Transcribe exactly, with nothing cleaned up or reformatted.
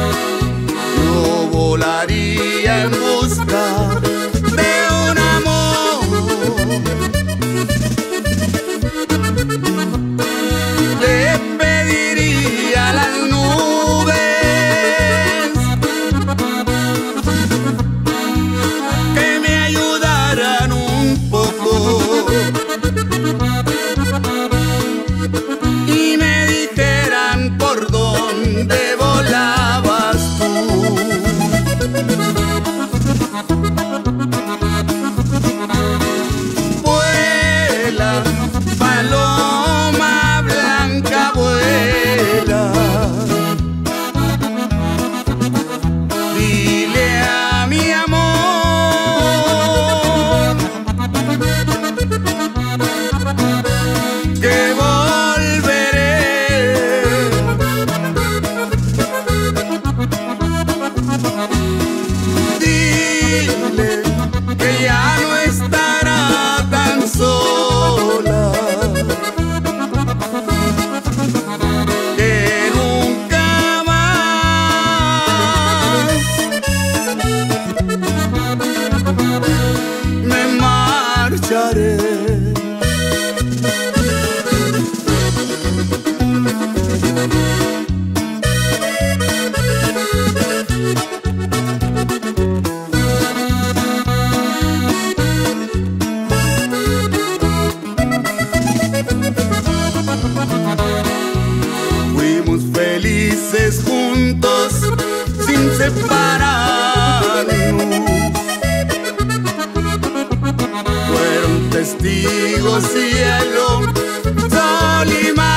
yo volaría en busca de un amor. Le pediría a las nubes que me ayudaran un poco y me dijeran por dónde volabas tú. Vuela, paloma blanca, vuela. Dile a mi amor que volveré. Dile que ya no estará tan sola, que nunca más me marcharé. Fuimos felices juntos sin separarnos. Fueron testigos cielo, sol y mar.